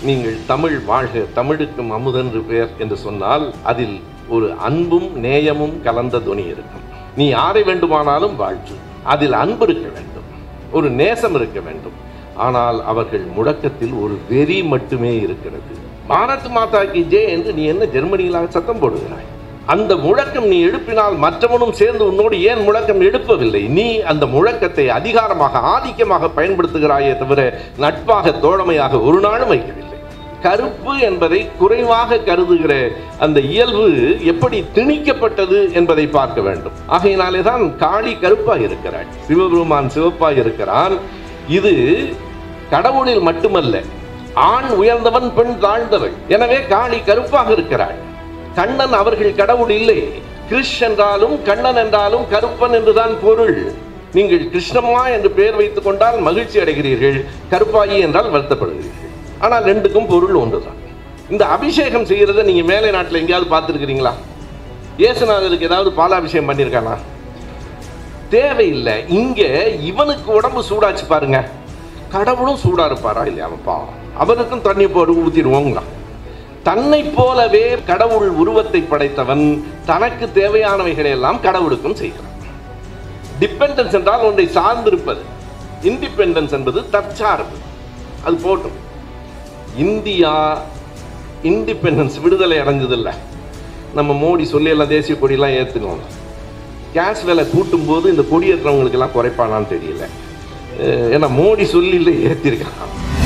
நீங்கள் தமிழ் வாழ்க தமிழுக்கும் அமுதென்று பெயர் என்று சொன்னால் அதில் ஒரு அன்பும் நேயமும் கலந்த துணி இருக்கும். நீ யாரை வேண்டுமானாலும் வாழ்த்து, அதில் அன்பு இருக்க வேண்டும், ஒரு நேசம் இருக்க வேண்டும். ஆனால் அவர்கள் முழக்கத்தில் ஒரு வெறி மட்டுமே இருக்கிறது. பாரத் மாதா கி ஜெய் என்று நீ என்ன ஜெர்மனியிலாக சத்தம் போடுகிறாய்? அந்த முழக்கம் நீ எழுப்பினால் மற்றவனும் சேர்ந்து உன்னோடு ஏன் முழக்கம் எழுப்பவில்லை? நீ அந்த முழக்கத்தை அதிகாரமாக ஆதிக்கமாக பயன்படுத்துகிறாயே தவிர நட்பாக தோழமையாக ஒரு நாளும் வைக்கவில்லை. கருப்பு என்பதை குறைவாக கருதுகிற அந்த இயல்பு எப்படி திணிக்கப்பட்டது என்பதை பார்க்க வேண்டும். ஆகையினாலே தான் காளி கருப்பாக இருக்கிறாள், சிவபெருமான் சிவப்பாக இருக்கிறான். இது கடவுளில் மட்டுமல்ல, ஆண் உயர்ந்தவன் பெண் தாழ்ந்தவள். எனவே காளி கருப்பாக இருக்கிறாள். கண்ணன் அவர்கள் கடவுள் இல்லை. கிருஷ் என்றாலும் கண்ணன் என்றாலும் கருப்பன் என்றுதான் பொருள். நீங்கள் கிருஷ்ணம்மா என்று பெயர் வைத்துக் கொண்டால் மகிழ்ச்சி அடைகிறீர்கள், கருப்பாயி என்றால் வருத்தப்படுகிறீர்கள். ஆனால் ரெண்டுக்கும் பொருள் ஒன்றுதான். இந்த அபிஷேகம் செய்யறதை நீங்க மேலை நாட்டில் எங்கேயாவது பார்த்துருக்கிறீங்களா? இயேசுநாதருக்கு ஏதாவது பாலாபிஷேகம் பண்ணியிருக்கானா? தேவையில்லை. இங்க இவனுக்கு உடம்பு சூடாச்சு பாருங்க, கடவுளும் சூடா இருப்பாரா இல்லையாப்பா? அவருக்கும் தண்ணி போட்டு ஊத்திடுவோங்களா? தன்னை போலவே கடவுள் உருவத்தை படைத்தவன் தனக்கு தேவையானவைகளை எல்லாம் கடவுளுக்கும் செய்கிறான். டிபெண்டன்ஸ் என்றால் ஒன்றை சார்ந்திருப்பது, இண்டிபெண்டன்ஸ் என்பது தற்சார்பு. அது போட்டும். இந்தியா இண்டிபெண்டன்ஸ் விடுதலை அடைஞ்சதில்லை. நம்ம மோடி சொல்லி எல்லாம் தேசிய கொடியெல்லாம் ஏற்றுனோம். கேஸ் விலை கூட்டும் போது இந்த கொடியேற்றவங்களுக்கு எல்லாம் குறைப்பானான்னு தெரியல. ஏன்னா மோடி சொல்லில ஏற்றிருக்கான்.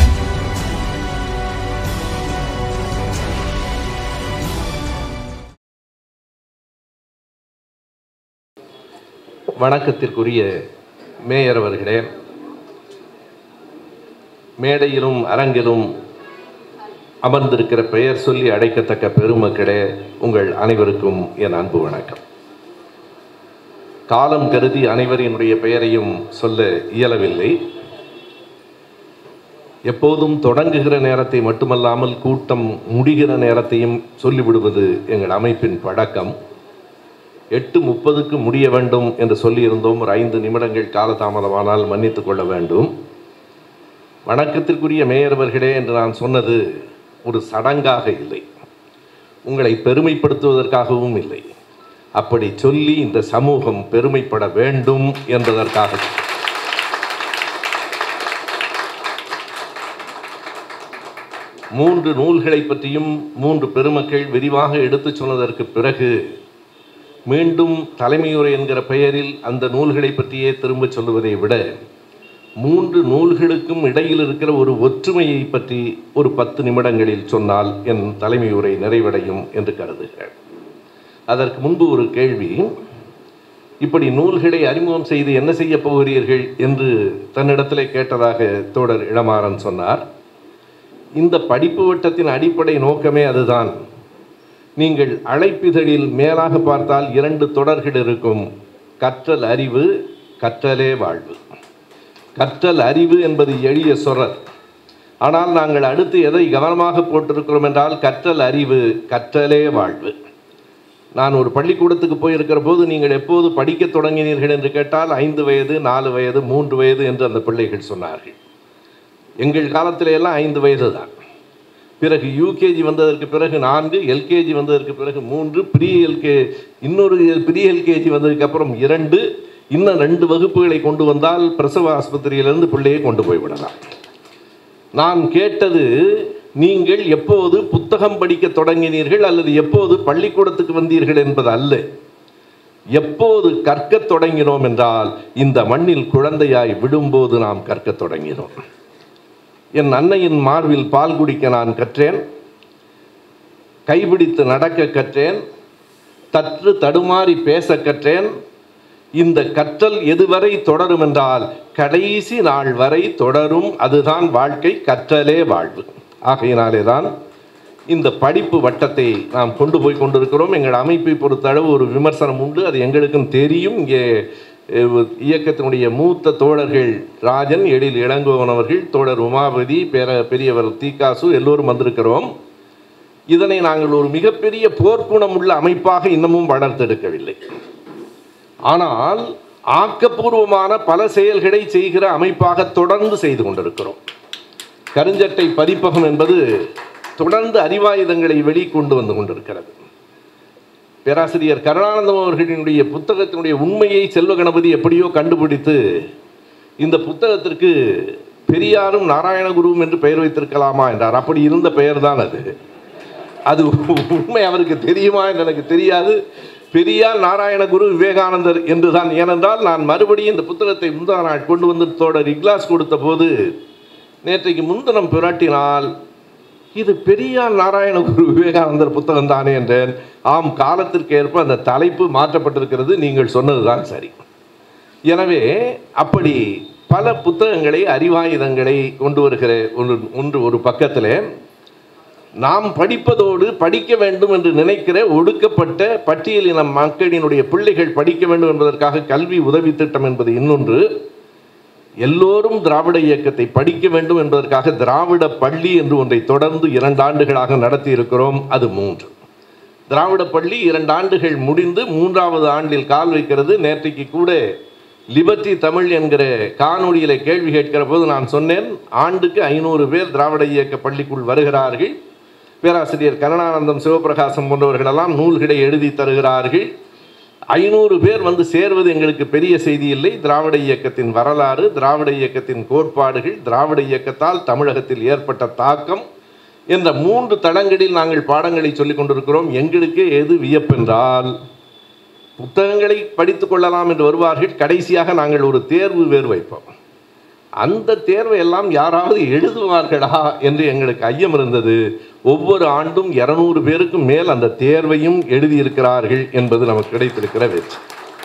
வணக்கத்திற்குரிய மேயர் அவர்களே, மேடையிலும் அரங்கிலும் அமர்ந்திருக்கிற பெயர் சொல்லி அழைக்கத்தக்க பெருமக்களே, உங்கள் அனைவருக்கும் என் அன்பு வணக்கம். காலம் கருதி அனைவரினுடைய பெயரையும் சொல்ல இயலவில்லை. எப்போதும் தொடங்குகிற நேரத்தை மட்டுமல்லாமல் கூட்டம் முடிகிற நேரத்தையும் சொல்லிவிடுவது எங்கள் அமைப்பின் பழக்கம். 8:30 முடிய வேண்டும் என்று சொல்லியிருந்தோம். ஒரு 5 நிமிடங்கள் காலதாமதமானால் மன்னித்துக் கொள்ள வேண்டும். வணக்கத்திற்குரிய மேயர் அவர்களே என்று நான் சொன்னது ஒரு சடங்காக இல்லை, உங்களை பெருமைப்படுத்துவதற்காகவும் இல்லை. அப்படி சொல்லி இந்த சமூகம் பெருமைப்பட வேண்டும் என்பதற்காக. 3 நூல்களை பற்றியும் 3 பெருமக்கள் விரிவாக எடுத்து சொன்னதற்கு பிறகு மீண்டும் தலைமையுரை என்கிற பெயரில் அந்த நூல்களை பற்றியே திரும்ப சொல்லுவதை விட 3 நூல்களுக்கும் இடையில் இருக்கிற ஒரு ஒற்றுமையை பற்றி ஒரு 10 நிமிடங்களில் சொன்னால் என் தலைமையுரை நிறைவடையும் என்று கருதுகிறேன். அதற்கு முன்பு ஒரு கேள்வி. இப்படி நூல்களை அறிமுகம் செய்து என்ன செய்ய போகிறீர்கள் என்று தன்னிடத்திலே கேட்டதாக தோழர் இளமாறன் சொன்னார். இந்த படிப்பு வட்டத்தின் அடிப்படை நோக்கமே அதுதான். நீங்கள் அழைப்பிதழில் மேலாக பார்த்தால் 2 தொடர்கள் இருக்கும். கற்றல் அறிவு, கற்றலே வாழ்வு. கற்றல் அறிவு என்பது எளிய சொறர். ஆனால் நாங்கள் அடுத்து எதை கவனமாக போட்டிருக்கிறோம் என்றால் கற்றல் அறிவு, கற்றலே வாழ்வு. நான் ஒரு பள்ளிக்கூடத்துக்கு போயிருக்கிற போது நீங்கள் எப்போது படிக்க தொடங்கினீர்கள் என்று கேட்டால் 5 வயது, 4 வயது, 3 வயது என்று அந்த பிள்ளைகள் சொன்னார்கள். எங்கள் காலத்தில எல்லாம் 5 வயது தான். பிறகு யூகேஜி வந்ததற்கு பிறகு 4, எல்கேஜி வந்ததற்கு பிறகு 3, இன்னொரு ப்ரீ எல்கேஜி வந்ததுக்கு அப்புறம் 2, இன்னும் 2 வகுப்புகளை கொண்டு வந்தால் பிரசவ ஆஸ்பத்திரியிலிருந்து பிள்ளையை கொண்டு போய்விடலாம். நான் கேட்டது, நீங்கள் எப்போது புத்தகம் படிக்க தொடங்கினீர்கள் அல்லது எப்போது பள்ளிக்கூடத்துக்கு வந்தீர்கள் என்பது அல்ல. எப்போது கற்கத் தொடங்கினோம் என்றால் இந்த மண்ணில் குழந்தையாய் விடும்போது நாம் கற்கத் தொடங்கினோம். என் அன்னையின் மார்பில் பால் குடிக்க நான் கற்றேன், கைபிடித்து நடக்க கற்றேன், தற்று தடுமாறி பேச கற்றேன். இந்த கற்றல் எதுவரை தொடரும் என்றால் கடைசி நாள் வரை தொடரும். அதுதான் வாழ்க்கை, கற்றலே வாழ்வு. ஆகையினாலே தான் இந்த படிப்பு வட்டத்தை நாம் கொண்டு போய் கொண்டிருக்கிறோம். எங்கள் அமைப்பை பொறுத்தளவு ஒரு விமர்சனம் உண்டு, அது எங்களுக்கும் தெரியும். இங்கே இயக்கத்தினுடைய மூத்த தோழர்கள் ராஜன், எழில் இளங்கோவன் அவர்கள், தோழர் உமாபதி, பெரியவர் தீக்காசு எல்லோரும் வந்திருக்கிறோம். இதனை நாங்கள் ஒரு மிகப்பெரிய போர்க்குணம் உள்ள அமைப்பாக இன்னமும் வளர்த்தெடுக்கவில்லை. ஆனால் ஆக்கப்பூர்வமான பல செயல்களை செய்கிற அமைப்பாக தொடர்ந்து செய்து கொண்டிருக்கிறோம். கருஞ்சட்டை பதிப்பகம் என்பது தொடர்ந்து அறிவாயுதங்களை வெளிக்கொண்டு வந்து கொண்டிருக்கிறது. பேராசிரியர் கருணானந்தம் அவர்களினுடைய புத்தகத்தினுடைய உண்மையை செல்வ கணபதி எப்படியோ கண்டுபிடித்து இந்த புத்தகத்திற்கு பெரியாரும் நாராயணகுருவும் என்று பெயர் வைத்திருக்கலாமா என்றார். அப்படி இருந்த பெயர் தான் அது. அது உண்மை அவருக்கு தெரியுமா என்று எனக்கு தெரியாது. பெரியார், நாராயணகுரு, விவேகானந்தர் என்று தான். ஏனென்றால் நான் மறுபடியும் இந்த புத்தகத்தை முந்தா நாள் கொண்டு வந்து தோழர் இக்லாஸ் கொடுத்த போது நேற்றைக்கு முன்தினம் புரட்டினால் இது பெரியார், நாராயணகுரு, விவேகானந்தர் புத்தகம் தானே என்றேன். ஆம், காலத்திற்கு ஏற்ப அந்த தலைப்பு மாற்றப்பட்டிருக்கிறது. நீங்கள் சொன்னதுதான் சரி. எனவே அப்படி பல புத்தகங்களை, அறிவாயுதங்களை கொண்டு வருகிற ஒரு பக்கத்தில் நாம் படிப்பதோடு படிக்க வேண்டும் என்று நினைக்கிற ஒடுக்கப்பட்ட பட்டியலின மக்களினுடைய பிள்ளைகள் படிக்க வேண்டும் என்பதற்காக கல்வி உதவி திட்டம் என்பது இன்னொன்று. எல்லோரும் திராவிட இயக்கத்தை படிக்க வேண்டும் என்பதற்காக திராவிட பள்ளி என்று ஒன்றை தொடர்ந்து 2 ஆண்டுகளாக நடத்தி இருக்கிறோம். அது 3. திராவிட பள்ளி 2 ஆண்டுகள் முடிந்து 3வது ஆண்டில் கால் வைக்கிறது. நேற்றைக்கு கூட லிபர்ட்டி தமிழ் என்கிற காணொலியில் கேள்வி கேட்கிற போது நான் சொன்னேன், ஆண்டுக்கு 500 பேர் திராவிட இயக்க பள்ளிக்குள் வருகிறார்கள். பேராசிரியர் கருணானந்தம், சிவபிரகாசம் போன்றவர்களெல்லாம் நூல்களை எழுதி தருகிறார்கள். 500 பேர் வந்து சேர்வது எங்களுக்கு பெரிய செய்தி இல்லை. திராவிட இயக்கத்தின் வரலாறு, திராவிட இயக்கத்தின் கோட்பாடுகள், திராவிட இயக்கத்தால் தமிழகத்தில் ஏற்பட்ட தாக்கம் என்ற 3 தளங்களில் நாங்கள் பாடங்களை சொல்லிக் கொண்டிருக்கிறோம். எங்களுக்கே எது வியப்பென்றால், புத்தகங்களை படித்து கொள்ளலாம் என்று வருவார்கள். கடைசியாக நாங்கள் ஒரு தேர்வு வேறு வைப்போம். அந்த தேர்வை எல்லாம் யாராவது எழுதுவார்களா என்று எங்களுக்கு ஐயம் இருந்தது. ஒவ்வொரு ஆண்டும் 200 பேருக்கும் மேல் அந்த தேர்வையும் எழுதியிருக்கிறார்கள் என்பது நமக்கு கிடைத்திருக்கிற வெற்றி.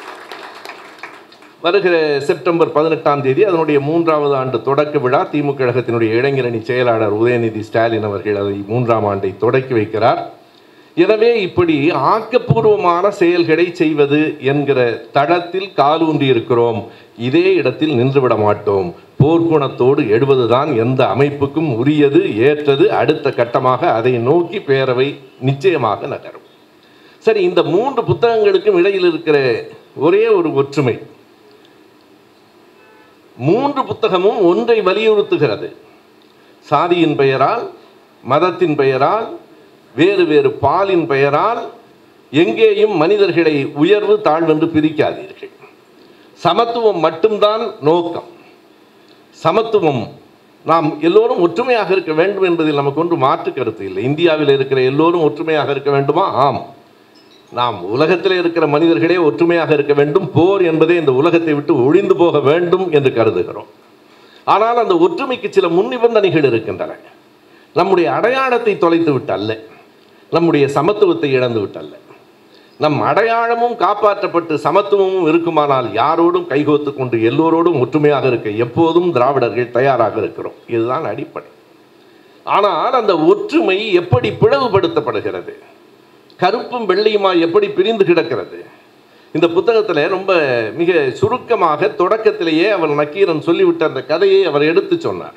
வருகிற செப்டம்பர் 18ஆம் தேதி அதனுடைய 3வது ஆண்டு தொடக்க விழா. திமுக கழகத்தினுடைய இளைஞரணி செயலாளர் உதயநிதி ஸ்டாலின் அவர்கள் அதை 3ஆம் ஆண்டை தொடக்கி வைக்கிறார். எனவே இப்படி ஆக்கப்பூர்வமான செயல்களை செய்வது என்கிற தளத்தில் காலூன்றி இருக்கிறோம். இதே இடத்தில் நின்றுவிட மாட்டோம். போர்க்குணத்தோடு எழுவதுதான் எந்த அமைப்புக்கும் உரியது, ஏற்றது. அடுத்த கட்டமாக அதை நோக்கி பேரவை நிச்சயமாக நகரும். சரி, இந்த 3 புத்தகங்களுக்கும் இடையில் இருக்கிற ஒரே ஒரு ஒற்றுமை, 3 புத்தகமும் ஒன்றை வலியுறுத்துகிறது. சாதியின் பெயரால், மதத்தின் பெயரால், வேறு வேறு பாலின் பெயரால் எங்கேயும் மனிதர்களை உயர்வு தாழ்வென்று பிரிக்காதீர்கள். சமத்துவம் மட்டும்தான் நோக்கம். சமத்துவம், நாம் எல்லோரும் ஒற்றுமையாக இருக்க வேண்டும் என்பதில் நமக்கு ஒன்று மாற்று கருத்து இல்லை. இந்தியாவில் இருக்கிற எல்லோரும் ஒற்றுமையாக இருக்க வேண்டுமா? ஆம். நாம் உலகத்தில் இருக்கிற மனிதர்களே ஒற்றுமையாக இருக்க வேண்டும். போர் என்பதே இந்த உலகத்தை விட்டு ஒழிந்து போக வேண்டும் என்று கருதுகிறோம். ஆனால் அந்த ஒற்றுமைக்கு சில முன்னிபந்தனைகள் இருக்கின்றன. நம்முடைய அடையாளத்தை தொலைத்து விட்டல்ல, நம்முடைய சமத்துவத்தை இழந்து விட்டல்ல. நம் அடையாளமும் காப்பாற்றப்பட்டு சமத்துவமும் இருக்குமானால் யாரோடும் கைகோத்து கொண்டு எல்லோரோடும் ஒற்றுமையாக இருக்க எப்போதும் திராவிடர்கள் தயாராக இருக்கிறோம். இதுதான் அடிப்படை. ஆனால் அந்த ஒற்றுமை எப்படி பிளவுபடுத்தப்படுகிறது, கருப்பும் வெள்ளையுமா எப்படி பிரிந்து கிடக்கிறது. இந்த புத்தகத்தில் ரொம்ப மிக சுருக்கமாக தொடக்கத்திலேயே அவர் நக்கீரன் சொல்லிவிட்ட அந்த கதையை அவர் எடுத்து சொன்னார்.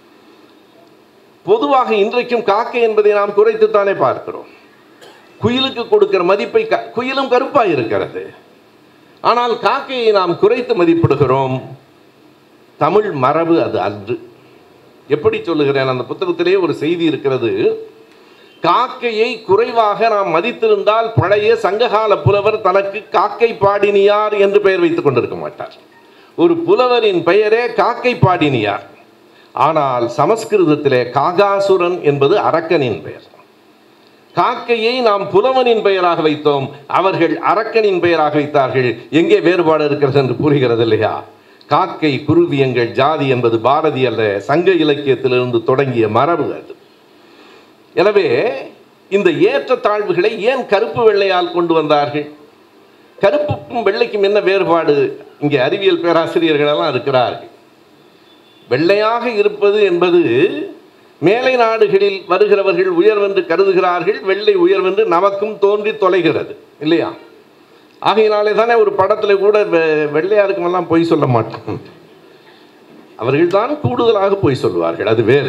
பொதுவாக இன்றைக்கும் காக்கை என்பதை நாம் குறைத்துத்தானே பார்க்கிறோம். குயிலுக்கு கொடுக்கிற மதிப்பை, குயிலும் கருப்பாக இருக்கிறது, ஆனால் காக்கையை நாம் குறைத்து மதிப்பிடுகிறோம். தமிழ் மரபு அது அன்று. எப்படி சொல்லுகிறேன், அந்த புத்தகத்திலே ஒரு செய்தி இருக்கிறது. காக்கையை குறைவாக நாம் மதித்திருந்தால் பழைய சங்ககால புலவர் தனக்கு காக்கை பாடினியார் என்று பெயர் வைத்துக் கொண்டிருக்க மாட்டார். ஒரு புலவரின் பெயரே காக்கை பாடினியார். ஆனால் சமஸ்கிருதத்திலே காகாசுரன் என்பது அரக்கனின் பெயர். காக்கையை நாம் புலவனின் பெயராக வைத்தோம், அவர்கள் அரக்கனின் பெயராக வைத்தார்கள். எங்கே வேறுபாடு இருக்கிறது என்று புரிகிறது இல்லையா? காக்கை குருவி எங்கள் ஜாதி என்பது பாரதி அல்ல, சங்க இலக்கியத்திலிருந்து தொடங்கிய மரபு அது. எனவே இந்த ஏற்ற தாழ்வுகளை ஏன் கருப்பு வெள்ளையால் கொண்டு வந்தார்கள்? கருப்புக்கும் வெள்ளைக்கும் என்ன வேறுபாடு? இங்கே அறிவியல் பேராசிரியர்களெல்லாம் இருக்கிறார்கள். வெள்ளையாக இருப்பது என்பது மேலை நாடுகளில் வருகிறவர்கள் உயர்வென்று கருதுகிறார்கள், வெள்ளை உயர்வென்று நமக்கும் தோன்றி தொலைகிறது இல்லையா? ஆகையினாலே தானே ஒரு படத்தில் கூட வெள்ளையாருக்குமெல்லாம் பொய் சொல்ல மாட்டோம், அவர்கள் தான் கூடுதலாக பொய் சொல்வார்கள், அது வேறு.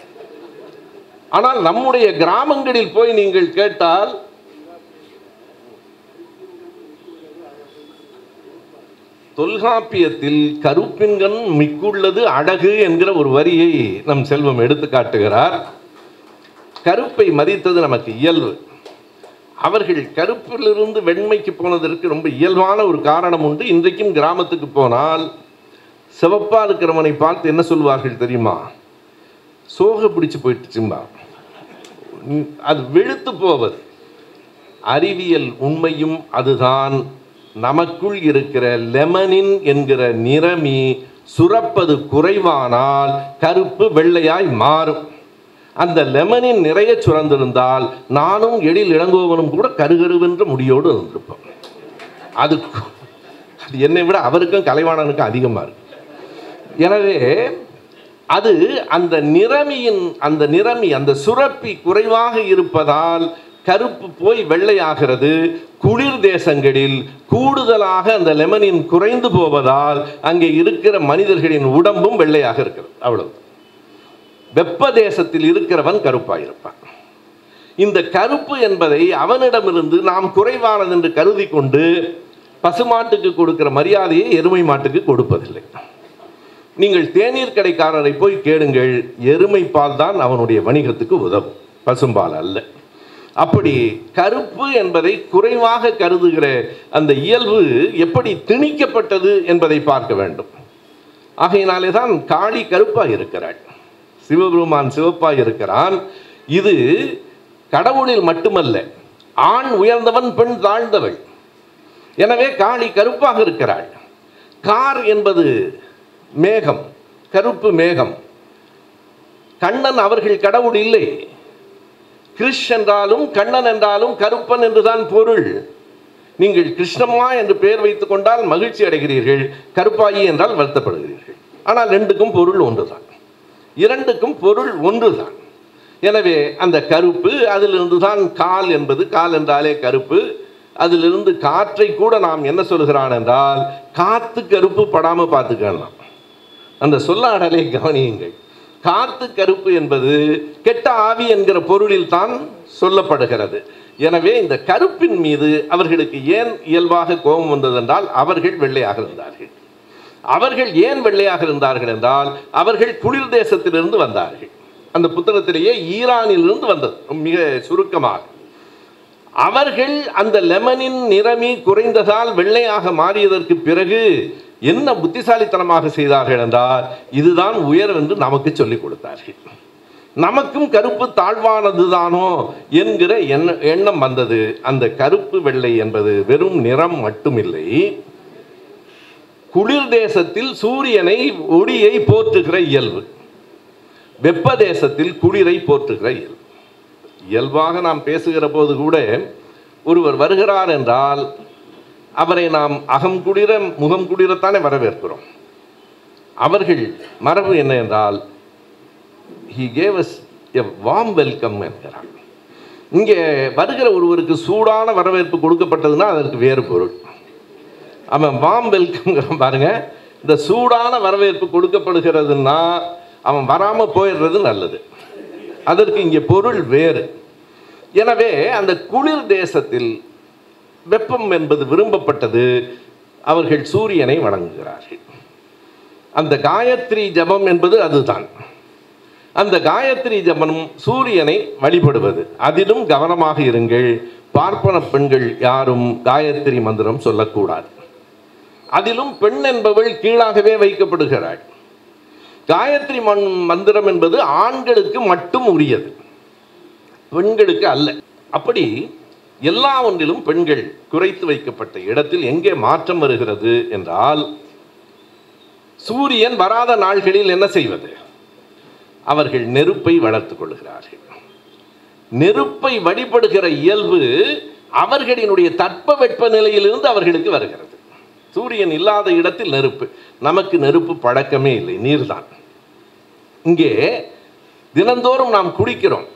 ஆனால் நம்முடைய கிராமங்களில் போய் நீங்கள் கேட்டால் தொல்காப்பியத்தில் கருப்பின்கண் மிக்குள்ளது அழகு என்கிற ஒரு வரியை நம் செல்வம் எடுத்து காட்டுகிறார். கருப்பை மதித்தது நமக்கு இயல்பு. அவர்கள் கருப்பிலிருந்து வெண்மைக்கு போனதற்கு ரொம்ப இயல்பான ஒரு காரணம் உண்டு. இன்றைக்கும் கிராமத்துக்கு போனால் சிவப்பா இருக்கிறவனை பார்த்து என்ன சொல்வார்கள் தெரியுமா? சோகை பிடிச்சு போயிடுச்சும்பா. அது வெளுத்து போவது. அறிவியல் உண்மையும் அதுதான். நமக்குள் இருக்கிற லெமனின் என்கிற நிறமி சுரப்பது குறைவானால் கருப்பு வெள்ளையாய் மாறும். அந்த லெமனின் நிறைய சுரந்திருந்தால் நானும் எழில் இளங்கோவனும் கூட கருகருவென்ற முடியோடு இருந்திருப்போம். அது என்னை விட அவருக்கும் கலைவாணனுக்கும் அதிகமாக இருக்கு. எனவே அது அந்த நிறமி அந்த சுரப்பி குறைவாக இருப்பதால் கருப்பு போய் வெள்ளையாகிறது. குளிர் தேசங்களில் கூடுதலாக அந்த லெமனின் குறைந்து போவதால் அங்கே இருக்கிற மனிதர்களின் உடம்பும் வெள்ளையாக இருக்கிறது. அவ்வளவு. வெப்ப தேசத்தில் இருக்கிறவன் கருப்பாயிருப்பான். இந்த கருப்பு என்பதை அவனிடமிருந்து நாம் குறைவானது என்று கருதி கொண்டு பசுமாட்டுக்கு கொடுக்கிற மரியாதையை எருமை மாட்டுக்கு கொடுப்பதில்லை. நீங்கள் தேநீர் கடைக்காரரை போய் கேளுங்கள், எருமை பால் தான் அவனுடைய வணிகத்துக்கு உதவும், பசும்பால் அல்ல. அப்படி கருப்பு என்பதை குறைவாக கருதுகிற அந்த இயல்பு எப்படி திணிக்கப்பட்டது என்பதை பார்க்க வேண்டும். ஆகையினாலே தான் காளி கருப்பாக இருக்கிறாள், சிவபெருமான் சிவப்பாக இருக்கிறான். இது கடவுளில் மட்டுமல்ல, ஆண் உயர்ந்தவன் பெண் தாழ்ந்தவள். எனவே காளி கருப்பாக இருக்கிறாள். கார் என்பது மேகம், கருப்பு மேகம். கண்ணன் அவர்கள் கடவுள் இல்லை. கிருஷ் என்றாலும் கண்ணன் என்றாலும் கருப்பன் என்றுதான் பொருள். நீங்கள் கிருஷ்ணம்மா என்று பெயர் வைத்துக் கொண்டால் மகிழ்ச்சி அடைகிறீர்கள், கருப்பாயி என்றால் வருத்தப்படுகிறீர்கள். ஆனால் ரெண்டுக்கும் பொருள் ஒன்றுதான், இரண்டுக்கும் பொருள் ஒன்றுதான். எனவே அந்த கருப்பு, அதிலிருந்து தான் கால் என்பது, கால் என்றாலே கருப்பு. அதிலிருந்து காற்றை கூட நாம் என்ன சொல்கிறான் என்றால் காத்து கருப்பு படாமல் பார்த்துக்கலாம். அந்த சொல்லாடலை கவனியுங்கள். காத்து கருப்பு என்பது கெட்ட ஆவி என்கிற பொருளில் தான் சொல்லப்படுகிறது. எனவே இந்த கருப்பின் மீது அவர்களுக்கு ஏன் இயல்பாக கோபம் வந்ததென்றால் அவர்கள் வெள்ளையாக இருந்தார்கள். அவர்கள் ஏன் வெள்ளையாக இருந்தார்கள் என்றால் அவர்கள் குளிர் தேசத்திலிருந்து வந்தார்கள். அந்த புத்தகத்திலேயே ஈரானிலிருந்து வந்தது மிக சுருக்கமாக. அவர்கள் அந்த லெமனின் நிறமி குறைந்ததால் வெள்ளையாக மாறியதற்கு பிறகு என்ன புத்திசாலித்தனமாக செய்தார்கள் என்றால் இதுதான் உயர்வு என்று நமக்கு சொல்லிக் கொடுத்தார்கள். நமக்கும் கருப்பு தாழ்வானது தானோ என்கிற எண்ணம் வந்தது. அந்த கருப்பு வெள்ளை என்பது வெறும் நிறம் மட்டுமில்லை, குளிர் தேசத்தில் சூரியனை ஒளியை போற்றுகிற இயல்பு, வெப்ப தேசத்தில் குளிரை போற்றுகிற இயல்பு. இயல்பாக நாம் பேசுகிற போது கூட ஒருவர் வருகிறார் என்றால் அவரை நாம் அகம் குளிர முகம் குளிரத்தானே வரவேற்கிறோம். அவர்கள் மரபு என்ன என்றால் he gave us a warm welcome என்கிறார். இங்கே வருகிற ஒருவருக்கு சூடான வரவேற்பு கொடுக்கப்பட்டதுன்னா அதற்கு வேறு பொருள். அவன் வார்ம் வெல்கம் பாருங்க. இந்த சூடான வரவேற்பு கொடுக்கப்படுகிறதுன்னா அவன் வராமல் போயிடுறது நல்லது, அதற்கு இங்கே பொருள் வேறு. எனவே அந்த குளிர் தேசத்தில் வெப்பம் என்பது விரும்பப்பட்டது. அவர்கள் சூரியனை வணங்குகிறார்கள். அந்த காயத்ரி ஜபம் என்பது அதுதான். அந்த காயத்ரி ஜபம் சூரியனை வழிபடுவது. அதிலும் கவனமாக இருங்கள், பார்ப்பன பெண்கள் யாரும் காயத்ரி மந்திரம் சொல்லக்கூடாது. அதிலும் பெண் என்பவள் கீழாகவே வைக்கப்படுகிறாள். காயத்ரி மந்திரம் என்பது ஆண்களுக்கு மட்டும் உரியது, பெண்களுக்கு அல்ல. அப்படி எல்லா ஒன்றிலும் பெண்கள் குறைத்து வைக்கப்பட்ட இடத்தில் எங்கே மாற்றம் வருகிறது என்றால் சூரியன் வராத நாள்களில் என்ன செய்வது? அவர்கள் நெருப்பை வளர்த்துக் கொள்கிறார்கள். நெருப்பை வழிபடுகிற இயல்பு அவர்களினுடைய தட்பவெப்ப நிலையிலிருந்து அவர்களுக்கு வருகிறது. சூரியன் இல்லாத இடத்தில் நெருப்பு. நமக்கு நெருப்பு பழக்கமே இல்லை, நீர்தான். இங்கே தினந்தோறும் நாம் குளிக்கிறோம்.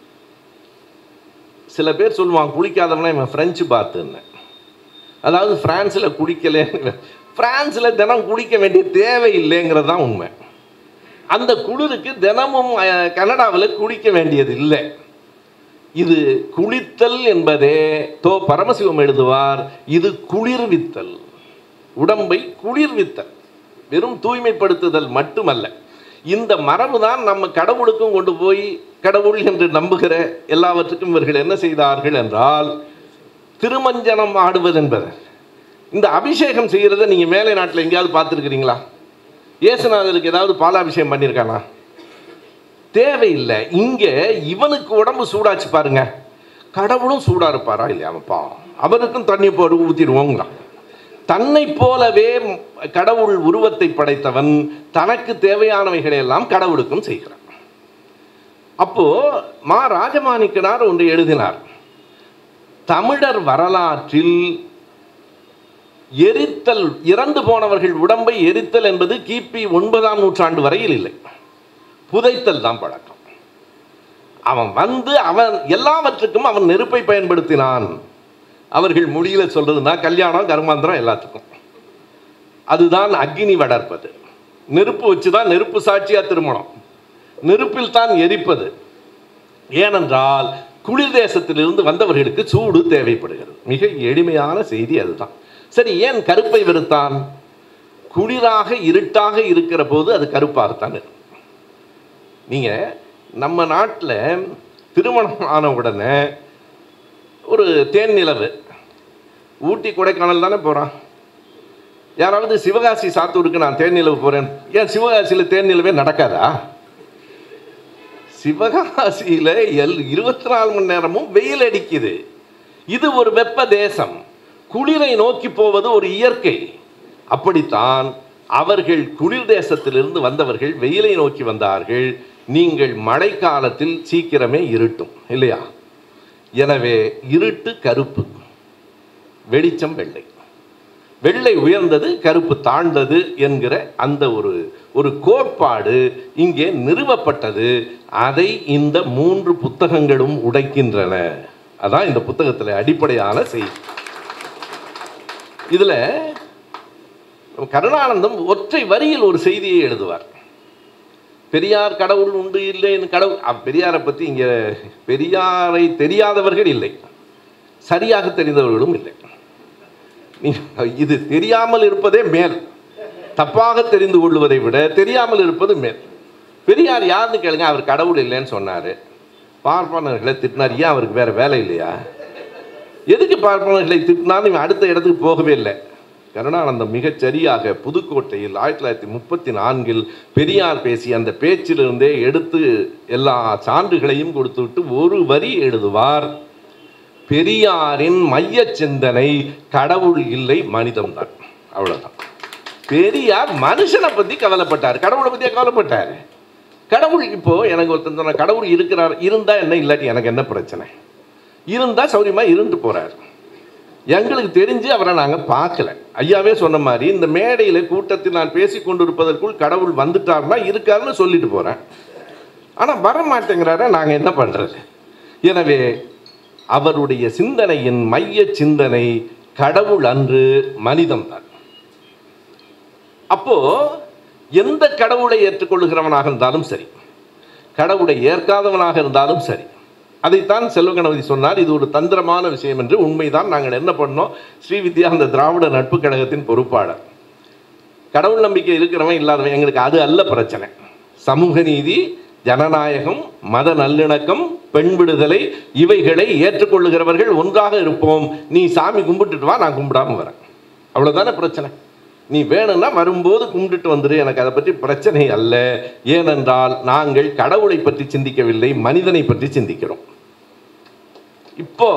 சில பேர் சொல்லுவாங்க குளிக்காதவனா இவன் பிரெஞ்சு பார்த்துன்னு. அதாவது பிரான்ஸில் குளிக்கல, பிரான்ஸில் தினம் குளிக்க வேண்டிய தேவை இல்லைங்கிறது தான் உண்மை. அந்த குளிருக்கு தினமும் கனடாவில் குளிக்க வேண்டியது இல்லை. இது குளித்தல் என்பதே பரமசிவம் எழுதுவார், இது குளிர்வித்தல். உடம்பை குளிர்வித்தல், வெறும் தூய்மைப்படுத்துதல் மட்டுமல்ல. இந்த மரபு தான் நம்ம கடவுளுக்கும் கொண்டு போய் கடவுள் என்று நம்புகிற எல்லாவற்றுக்கும் இவர்கள் என்ன செய்தார்கள் என்றால் திருமஞ்சனம் ஆடுவது என்பது. இந்த அபிஷேகம் செய்கிறத நீங்கள் மேலை நாட்டில் எங்கேயாவது பார்த்துருக்கிறீங்களா? இயேசுநாதருக்கு ஏதாவது பாலாபிஷேகம் பண்ணியிருக்கானா? தேவையில்லை. இங்கே இவனுக்கு உடம்பு சூடாச்சு பாருங்க, கடவுளும் சூடாக இருப்பாரா இல்லையாப்பா, அவருக்கும் தண்ணி போட்டு ஊற்றிடுவோங்களா. தன்னை போலவே கடவுள் உருவத்தை படைத்தவன் தனக்கு தேவையானவைகளை எல்லாம் கடவுளுக்கும் செய்கிறான். அப்போ மா ராஜமாணிக்கனார் ஒன்று எழுதினார். தமிழர் வரலாற்றில் எரித்தல், இறந்து போனவர்கள் உடம்பை எரித்தல் என்பது கிபி 9ஆம் நூற்றாண்டு வரையில் இல்லை. புதைத்தல் தான் பழக்கம். அவன் எல்லாவற்றுக்கும் அவன் நெருப்பை பயன்படுத்தினான். அவர்கள் மொழியில சொல்றதுன்னா கல்யாணம் கர்மாந்திரம் எல்லாத்துக்கும் அதுதான் அக்னி வளர்ப்பது. நெருப்பு வச்சுதான், நெருப்பு சாட்சியா திருமணம், நெருப்பில் தான் எரிப்பது. ஏனென்றால் குளிர் தேசத்திலிருந்து வந்தவர்களுக்கு சூடு தேவைப்படுகிறது. மிக எளிமையான செய்தி அதுதான். சரி, ஏன் கருப்பை வெறுத்தான்? குளிராக இருட்டாக இருக்கிற போது அது கருப்பாகத்தான் இருக்கும். நீங்க நம்ம நாட்டில் திருமணம் ஆன உடனே ஒரு தேன் நிலவு, ஊட்டி கொடைக்கானல் தானே போகிறான். யாராவது சிவகாசி சாத்தூருக்கு நான் தேன் நிலவு போகிறேன், ஏன் சிவகாசியில் தேன் நிலவே நடக்காதா? சிவகாசியில் 24 மணி நேரமும் வெயில் அடிக்குது. இது ஒரு வெப்ப தேசம். குளிரை நோக்கி போவது ஒரு இயற்கை. அப்படித்தான் அவர்கள் குளிர் தேசத்திலிருந்து வந்தவர்கள் வெயிலை நோக்கி வந்தார்கள். நீங்கள் மழை காலத்தில் சீக்கிரமே இருட்டும் இல்லையா? எனவே இருட்டு கருப்பு, வெளிச்சம் வெள்ளை, வெள்ளை உயர்ந்தது கருப்பு தாழ்ந்தது என்கிற அந்த ஒரு கோட்பாடு இங்கே நிறுவப்பட்டது. அதை இந்த 3 புத்தகங்களும் உடைக்கின்றன. அதான் இந்த புத்தகத்தில் அடிப்படையான செய்தி. இதுல கருணானந்தம் ஒற்றை வரியில் ஒரு செய்தியை எழுதுவார். பெரியார் கடவுள் உண்டு இல்லைன்னு, கடவுள் பெரியாரை பற்றி இங்கே பெரியாரை தெரியாதவர்கள் இல்லை, சரியாக தெரிந்தவர்களும் இல்லை. இது தெரியாமல் இருப்பதே மேல், தப்பாக தெரிந்து கொள்வதை விட தெரியாமல் இருப்பது மேல். பெரியார் யாருன்னு கேளுங்க, அவர் கடவுள் இல்லைன்னு சொன்னார். பார்ப்பனர்களை திட்டினார். ஏன் அவருக்கு வேற வேலை இல்லையா? எதுக்கு பார்ப்பனர்களை திட்டினாலும் அடுத்த இடத்துக்கு போகவே இல்லை. கருணானந்தம் மிகச்சரியாக புதுக்கோட்டையில் 1934 பெரியார் பேசிய அந்த பேச்சிலிருந்தே எடுத்து எல்லா சான்றுகளையும் கொடுத்துவிட்டு ஒரு வரி எழுதுவார். பெரியாரின் மைய சிந்தனை கடவுள் இல்லை, மனிதம்தான். அவ்வளவுதான். பெரியார் மனுஷனை பத்தி கவலைப்பட்டார், கடவுளை பத்தியா கவலைப்பட்டார்? கடவுள் இப்போ எனக்கு ஒருத்தன் சொன்ன கடவுள் இருக்கிறார், இருந்தா என்ன, இல்லாட்டி எனக்கு என்ன பிரச்சனை? இருந்தா சௌரியமா இருந்து போறார். எங்களுக்கு தெரிஞ்சு அவரை நாங்கள் பார்க்கல. ஐயாவே சொன்ன மாதிரி இந்த மேடையில் கூட்டத்தில் நான் பேசி கொண்டிருப்பதற்குள் கடவுள் வந்துட்டார்னா இருக்காருன்னு சொல்லிட்டு போகிறேன். ஆனால் வர மாட்டேங்கிறார, நாங்கள் என்ன பண்ணுறது? எனவே அவருடைய சிந்தனையின் மைய சிந்தனை கடவுள் அன்று மனிதம்தான். அப்போ எந்த கடவுளை ஏற்றுக்கொள்ளுகிறவனாக இருந்தாலும் சரி, கடவுளை ஏற்காதவனாக இருந்தாலும் சரி, அதைத்தான் செல்வ கணபதி சொன்னார். இது ஒரு தந்திரமான விஷயம் என்று. உண்மைதான். நாங்கள் என்ன பண்ணோம், ஸ்ரீவித்யா அந்த திராவிட நட்பு கழகத்தின் பொறுப்பாளர், கடவுள் நம்பிக்கை இருக்கிறவன் இல்லாதவன் எங்களுக்கு அது அல்ல பிரச்சனை. சமூக நீதி, ஜனநாயகம், மத நல்லிணக்கம், பெண் விடுதலை, இவைகளை ஏற்றுக்கொள்ளுகிறவர்கள் ஒன்றாக இருப்போம். நீ சாமி கும்பிட்டுட்டு வா, நான் கும்பிடாம வரேன், அவ்வளோதானே பிரச்சனை. நீ வேணும்னா வரும்போது கும்பிட்டுட்டு வந்துடு, எனக்கு அதை பற்றி பிரச்சனை அல்ல. ஏனென்றால் நாங்கள் கடவுளை பற்றி சிந்திக்கவில்லை, மனிதனை பற்றி சிந்திக்கிறோம். இப்போ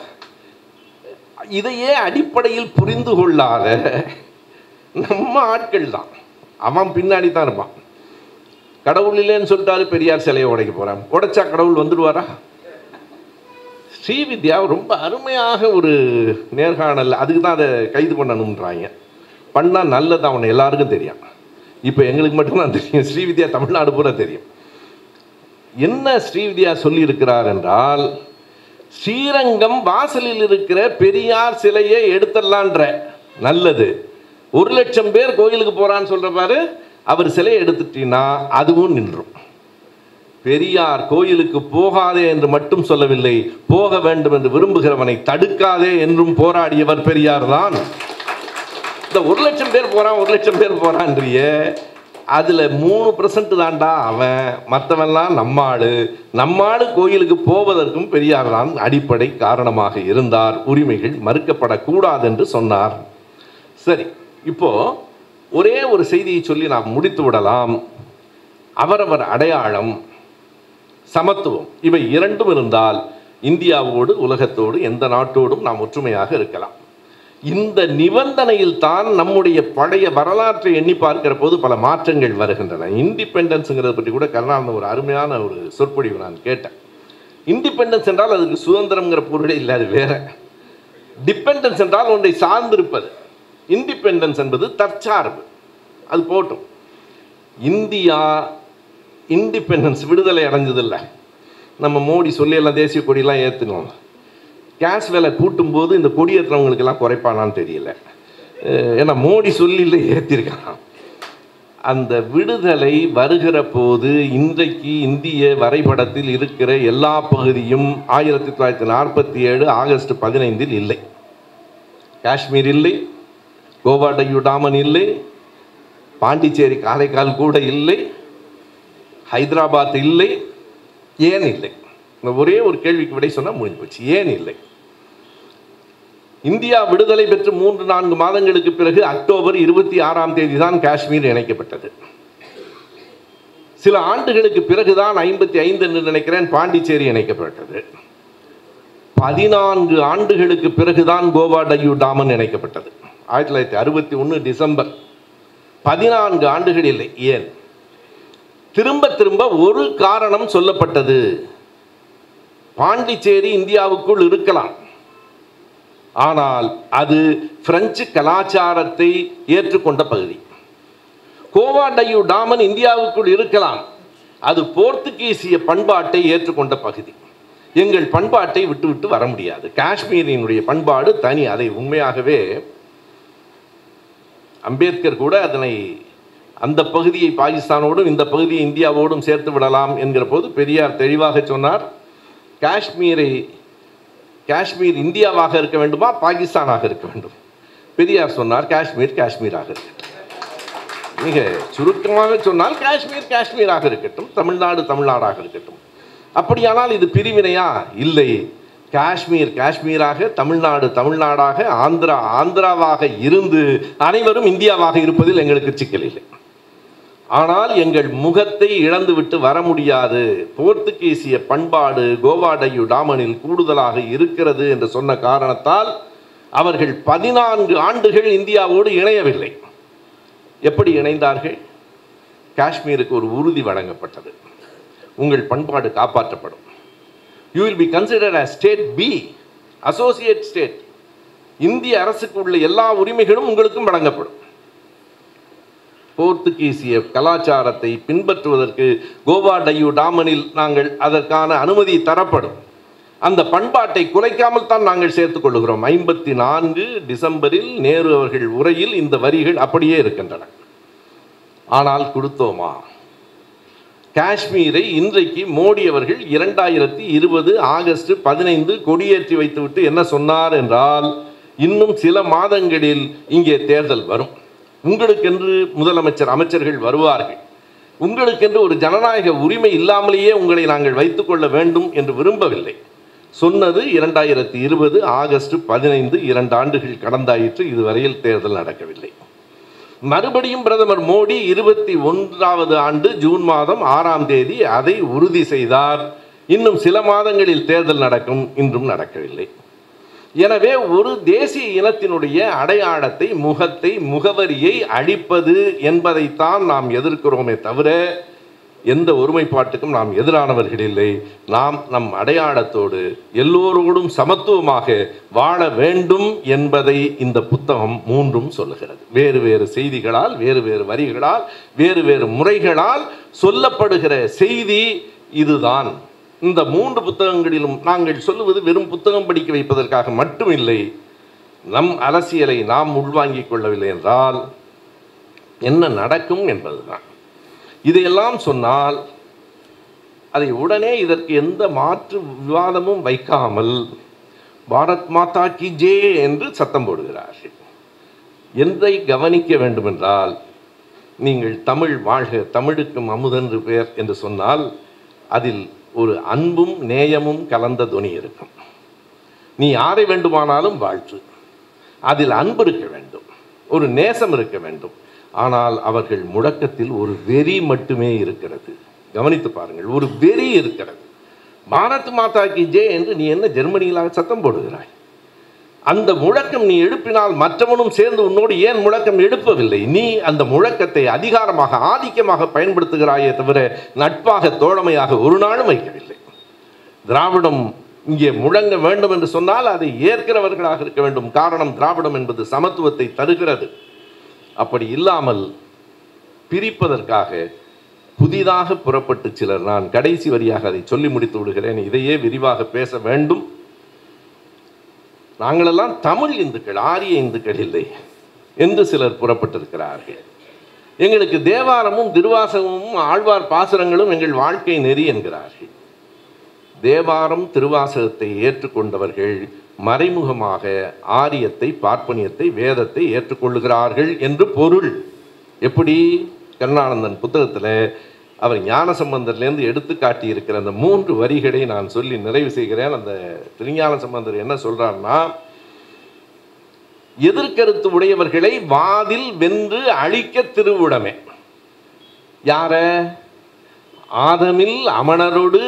இதையே அடிப்படையில் புரிந்து கொள்ளாத நம்ம ஆட்கள் தான். அவன் பின்னாடி தான் இருப்பான். கடவுள் இல்லைன்னு சொல்லிட்டாரு, பெரியார் சிலையை உடைக்க போறான். உடைச்சா கடவுள் வந்துடுவாரா? ஸ்ரீவித்யா ரொம்ப அருமையாக ஒரு நேர்காணல், அதுக்கு தான் அதை கைது பண்ணணுன்றாங்க. பண்ணால் நல்லது, அவனை எல்லாருக்கும் தெரியும். இப்போ எங்களுக்கு மட்டும்தான் தெரியும், ஸ்ரீவித்யா தமிழ்நாடு பூரா தெரியும். என்ன ஸ்ரீவித்யா சொல்லியிருக்கிறார் என்றால், ஸ்ரீரங்கம் வாசலில் இருக்கிற பெரியார் சிலையை எடுத்துடலான்ற, நல்லது. 1,00,000 பேர் கோயிலுக்கு போகிறான்னு சொல்கிற பாரு, அவர் சிலையை எடுத்துட்டீங்கன்னா அதுவும் நின்றும். பெரியார் கோயிலுக்கு போகாதே என்று மட்டும் சொல்லவில்லை, போக வேண்டும் என்று விரும்புகிறவனை தடுக்காதே என்றும் போராடியவர் பெரியார் தான். இந்த 1,00,000 பேர் போகிறான் 1,00,000 பேர் போகிறான்றிய, அதில் 3% தாண்டா அவன், மற்றவெல்லாம் நம்மாள் கோயிலுக்கு போவதற்கும் பெரியார் தான் அடிப்படை காரணமாக இருந்தார். உரிமைகள் மறுக்கப்படக்கூடாது என்று சொன்னார். சரி, இப்போ ஒரே ஒரு செய்தியை சொல்லி நாம் முடித்து விடலாம். அவரவர் அடையாளம், சமத்துவம், இவை இரண்டும் இருந்தால் இந்தியாவோடு உலகத்தோடு எந்த நாட்டோடும் நாம் ஒற்றுமையாக இருக்கலாம். இந்த நிபந்தனையில் தான் நம்முடைய பழைய வரலாற்றை எண்ணி பார்க்கிற போது பல மாற்றங்கள் வருகின்றன. இண்டிபெண்டன்ஸுங்கிறத பற்றி கூட கருணாநிதி ஒரு அருமையான ஒரு சொற்பொழிவு நான் கேட்டேன். இண்டிபெண்டன்ஸ் என்றால் அதுக்கு சுதந்திரம்ங்கிற பொருளே இல்லை, அது வேற. டிபெண்டன்ஸ் என்றால் ஒன்றை சார்ந்திருப்பது. இண்டிபெண்டன்ஸ் என்பது தற்சார்பு. அது போட்டும். இந்தியா இண்டிபெண்டன்ஸ் விடுதலை அடைஞ்சதில்லை. நம்ம மோடி சொல்லி எல்லாம் தேசிய கொடியெல்லாம் ஏற்றுனோம். கேஸ் விலை கூட்டும்போது இந்த கொடி ஏற்றுறவங்களுக்கெல்லாம் குறைப்பானான்னு தெரியல. ஏன்னா மோடி சொல்லியில் ஏற்றிருக்கான். அந்த விடுதலை வருகிற போது இன்றைக்கு இந்திய வரைபடத்தில் இருக்கிற எல்லா பகுதியும் 1947 ஆகஸ்ட் 15 இல்லை. காஷ்மீர் இல்லை, கோவா டையூ டாமன் இல்லை, பாண்டிச்சேரி காரைக்கால் கூட இல்லை, ஹைதராபாத் இல்லை. ஏன் இல்லை? ஒரே ஒரு கேள்விக்கு விடை சொன்னால் முடிஞ்சு போச்சு. ஏன் இல்லை? இந்தியா விடுதலை பெற்று 3-4 மாதங்களுக்கு பிறகு அக்டோபர் 26 தான் காஷ்மீர் இணைக்கப்பட்டது. சில ஆண்டுகளுக்கு பிறகுதான் 55 என்று நினைக்கிறேன் பாண்டிச்சேரி இணைக்கப்பட்டது. 14 ஆண்டுகளுக்கு பிறகுதான் கோவா டையூ டாமன் இணைக்கப்பட்டது. 1961 டிசம்பர். 14 ஆண்டுகள் இல்லை. ஏன்? திரும்ப திரும்ப ஒரு காரணம் சொல்லப்பட்டது. பாண்டிச்சேரி இந்தியாவுக்குள் இருக்கலாம், ஆனால் அது பிரெஞ்சு கலாச்சாரத்தை ஏற்றுக்கொண்ட பகுதி. கோவா டையூ டாமன் இந்தியாவுக்குள் இருக்கலாம், அது போர்த்துகீசிய பண்பாட்டை ஏற்றுக்கொண்ட பகுதி. எங்கள் பண்பாட்டை விட்டு விட்டு வர முடியாது. காஷ்மீரினுடைய பண்பாடு தனி. அதை உண்மையாகவே அம்பேத்கர் கூட அதனை அந்த பகுதியை பாகிஸ்தானோடும் இந்த பகுதியை இந்தியாவோடும் சேர்த்து விடலாம் என்கிற போது பெரியார் தெளிவாக சொன்னார், காஷ்மீர் இந்தியாவாக இருக்க வேண்டுமா பாகிஸ்தானாக இருக்க வேண்டும்? பெரியார் சொன்னார் காஷ்மீர் காஷ்மீராக இருக்கட்டும். மிக சுருக்கமாக சொன்னால் காஷ்மீர் காஷ்மீராக இருக்கட்டும், தமிழ்நாடு தமிழ்நாடாக இருக்கட்டும். அப்படியானால் இது பிரிவினையா? இல்லை. காஷ்மீர் காஷ்மீராக, தமிழ்நாடு தமிழ்நாடாக, ஆந்திரா ஆந்திராவாக இருந்து அனைவரும் இந்தியாவாக இருப்பதில் எங்களுக்கு சிக்கல் இல்லை. ஆனால் எங்கள் முகத்தை இழந்துவிட்டு வர முடியாது. போர்த்துகீசிய பண்பாடு கோவா டையூ டாமனில் கூடுதலாக இருக்கிறது என்று சொன்ன காரணத்தால் அவர்கள் 14 ஆண்டுகள் இந்தியாவோடு இணையவில்லை. எப்படி இணைந்தார்கள்? காஷ்மீருக்கு ஒரு உறுதி வழங்கப்பட்டது, உங்கள் பண்பாடு காப்பாற்றப்படும். You will be considered as state B, associate state. இந்திய அரசுக்கு உள்ள எல்லா உரிமைகளும் உங்களுக்கும் வழங்கப்படும். போர்த்துகீசிய கலாச்சாரத்தை பின்பற்றுவதற்கு கோவா டையூ டாமனில் நாங்கள் அதற்கான அனுமதி தரப்படும். அந்த பண்பாட்டை குலைக்காமல் தான் நாங்கள் சேர்த்துக் கொள்ளுகிறோம். 54 டிசம்பரில் நேரு அவர்கள் உரையில் இந்த வரிகள் அப்படியே இருக்கின்றன. ஆனால் கொடுத்தோமா? காஷ்மீரை இன்றைக்கு மோடி அவர்கள் 2020 ஆகஸ்ட் 15 கொடியேற்றி வைத்துவிட்டு என்ன சொன்னார் என்றால், இன்னும் சில மாதங்களில் இங்கே தேர்தல் வரும், உங்களுக்கென்று முதலமைச்சர் அமைச்சர்கள் வருவார்கள், உங்களுக்கென்று ஒரு ஜனநாயக உரிமை இல்லாமலேயே உங்களை நாங்கள் வைத்துக்கொள்ள வேண்டும் என்று விரும்பவில்லை. சொன்னது 2020 ஆகஸ்ட் 15, 2 ஆண்டுகள் கடந்தாயிற்று, இதுவரையில் தேர்தல் நடக்கவில்லை. மறுபடியும் பிரதமர் மோடி 21வது ஆண்டு ஜூன் மாதம் 6ஆம் தேதி அதை உறுதி செய்தார். இன்னும் சில மாதங்களில் தேர்தல் நடக்கும், இன்றும் நடக்கவில்லை. எனவே ஒரு தேசிய இனத்தினுடைய அடையாளத்தை, முகத்தை, முகவரியை அழிப்பது என்பதைத்தான் நாம் எதிர்க்கிறோமே தவிர எந்த ஒருமைப்பாட்டுக்கும் நாம் எதிரானவர்கள் இல்லை. நாம் நம் அடையாளத்தோடு எல்லோரோடும் சமத்துவமாக வாழ வேண்டும் என்பதை இந்த புத்தகம் மூன்றும் சொல்லுகிறது. வேறு வேறு செய்திகளால், வேறு வேறு வரிகளால், வேறு வேறு முறைகளால் சொல்லப்படுகிற செய்தி இதுதான். இந்த 3 புத்தகங்களிலும் நாங்கள் சொல்லுவது வெறும் புத்தகம் படிக்க வைப்பதற்காக மட்டுமில்லை. நம் அரசியலை நாம் உள்வாங்கிக் கொள்ளவில்லை என்றால் என்ன நடக்கும் என்பதுதான். இதையெல்லாம் சொன்னால் அதை உடனே இதற்கு எந்த மாற்று விவாதமும் வைக்காமல் பாரத் மாதா கி ஜே என்று சத்தம் போடுகிறார்கள். எதை கவனிக்க வேண்டுமென்றால், நீங்கள் தமிழ் வாழ்க தமிழுக்கும் அமுதென்று பெயர் என்று சொன்னால் அதில் ஒரு அன்பும் நேயமும் கலந்த துணி இருக்கும். நீ யாரை வேண்டுமானாலும் வாழ்த்து, அதில் அன்பு இருக்க வேண்டும், ஒரு நேசம் இருக்க வேண்டும். ஆனால் அவர்கள் முழக்கத்தில் ஒரு வெறி மட்டுமே இருக்கிறது. கவனித்து பாருங்கள், ஒரு வெறி இருக்கிறது. பாரத் மாதா கி ஜெய் என்று நீ என்ன ஜெர்மனியிலாக சத்தம் போடுகிறாய்? அந்த முழக்கம் நீ எழுப்பினால் மற்றவனும் சேர்ந்து உன்னோடு ஏன் முழக்கம் எழுப்பவில்லை? நீ அந்த முழக்கத்தை அதிகாரமாக ஆதிக்கமாக பயன்படுத்துகிறாயே தவிர நட்பாக தோழமையாக ஒரு நாளும் வைக்கவில்லை. திராவிடம் இங்கே முழங்க வேண்டும் என்று சொன்னால் அதை ஏற்கிறவர்களாக இருக்க வேண்டும். காரணம், திராவிடம் என்பது சமத்துவத்தை தருகிறது. அப்படி இல்லாமல் பிரிப்பதற்காக புதிதாக புறப்பட்டு சிலர், நான் கடைசி வரியாக அதை சொல்லி முடித்து விடுகிறேன், இதையே விரிவாக பேச வேண்டும். நாங்களெல்லாம் தமிழ் இந்துக்கள், ஆரிய இந்துக்கள் இல்லை என்று சிலர் புறப்பட்டிருக்கிறார்கள். எங்களுக்கு தேவாரமும் திருவாசகமும் ஆழ்வார் பாசுரங்களும் எங்கள் வாழ்க்கை நெறி என்கிறார்கள். தேவாரம் திருவாசகத்தை ஏற்றுக்கொண்டவர்கள் மறைமுகமாக ஆரியத்தை, பார்ப்பனியத்தை, வேதத்தை ஏற்றுக்கொள்ளுகிறார்கள் என்று பொருள். எப்படி? கருணானந்தன் புத்தகத்தில் அவர் ஞானசம்பந்தர்லேருந்து எடுத்து காட்டியிருக்கிற அந்த 3 வரிகளை நான் சொல்லி நிறைவு செய்கிறேன். அந்த திருஞான சம்பந்தர் என்ன சொல்றாருன்னா, எதிர்கருத்து உடையவர்களை வாதில் வென்று அழிக்க திருவுடமே. யார? ஆதமில் அமணரோடு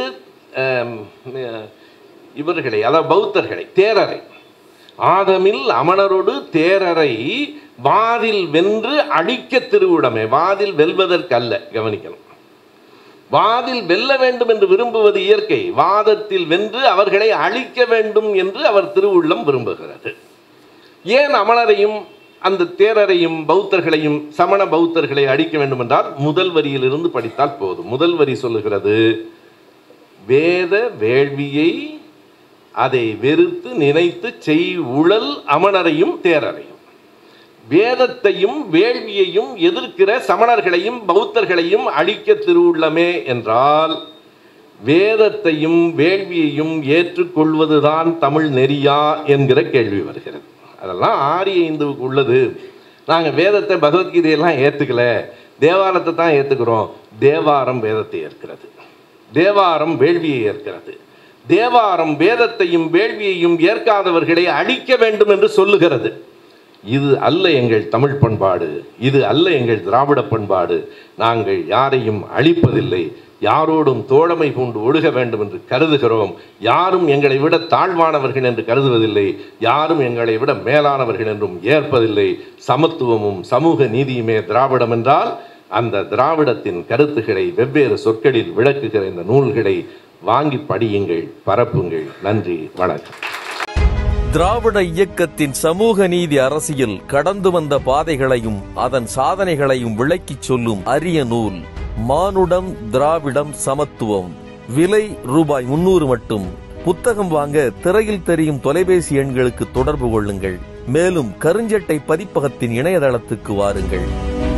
இவர்களை, அதாவது பௌத்தர்களை, தேரரை, ஆதமில் அமணரோடு தேரரை வாதில் வென்று அழிக்க திருவுடமே. வாதில் வெல்வதற்கல்ல, கவனிக்கணும். வாதில் வெல்ல வேண்டும் என்று விரும்புவது இயற்கை. வாதத்தில் வென்று அவர்களை அழிக்க வேண்டும் என்று அவர் திருவுள்ளம் விரும்புகிறது. ஏன் அமணரையும் அந்த தேரரையும் பௌத்தர்களையும் சமண பௌத்தர்களை அழிக்க வேண்டும் என்றால் முதல் வரியிலிருந்து படித்தால் போதும். முதல் வரி சொல்லுகிறது, வேத வேள்வியை அதை வெறுத்து நினைத்து செய் உழல் அமணரையும் தேரரையும். வேதத்தையும் வேள்வியையும் எதிர்க்கிற சமணர்களையும் பௌத்தர்களையும் அழிக்க திருவுள்ளமே என்றால் வேதத்தையும் வேள்வியையும் ஏற்றுக்கொள்வதுதான் தமிழ் நெறியா என்கிற கேள்வி வருகிறது. அதெல்லாம் ஆரிய இந்துவுக்கு உள்ளது. நாங்கள் வேதத்தை பகவத்கீதையெல்லாம் ஏற்றுக்கல, தேவாரத்தை தான் ஏற்றுக்கிறோம். தேவாரம் வேதத்தை ஏற்கிறது, தேவாரம் வேள்வியை ஏற்கிறது. தேவாரம் வேதத்தையும் வேள்வியையும் ஏற்காதவர்களை அழிக்க வேண்டும் என்று சொல்லுகிறது. இது அல்ல எங்கள் தமிழ் பண்பாடு, இது அல்ல எங்கள் திராவிட பண்பாடு. நாங்கள் யாரையும் அழிப்பதில்லை, யாரோடும் தோழமை பூண்டு ஒழுக வேண்டும் என்று கருதுகிறோம். யாரும் எங்களை விட தாழ்வானவர்கள் என்று கருதுவதில்லை, யாரும் எங்களை விட மேலானவர்கள் என்றும் ஏற்பதில்லை. சமத்துவமும் சமூக நீதியுமே திராவிடம் என்றால் அந்த திராவிடத்தின் கருத்துக்களை வெவ்வேறு சொற்களில் விளக்குகிற இந்த நூல்களை வாங்கி படியுங்கள், பரப்புங்கள். நன்றி, வணக்கம். திராவிட இயக்கத்தின் சமூக நீதி அரசியல் கடந்து வந்த பாதைகளையும் அதன் சாதனைகளையும் விளக்கிச் சொல்லும் அரிய நூல் மானுடம் திராவிடம் சமத்துவம். விலை ரூபாய் 300 மட்டும். புத்தகம் வாங்க திரையில் தெரியும் தொலைபேசி எண்களுக்கு தொடர்பு கொள்ளுங்கள். மேலும் கருஞ்சட்டை பதிப்பகத்தின் இணையதளத்துக்கு வாருங்கள்.